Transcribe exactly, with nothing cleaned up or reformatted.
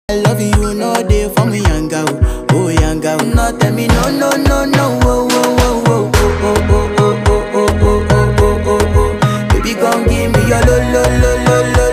I love you, no day for me, yanga, oh yanga. No tell me no, no, no, no, oh, oh, oh, oh, oh, oh, oh, oh, oh, oh, oh, oh, oh, oh. Baby, come give me your lo, lo, lo, lo, lo.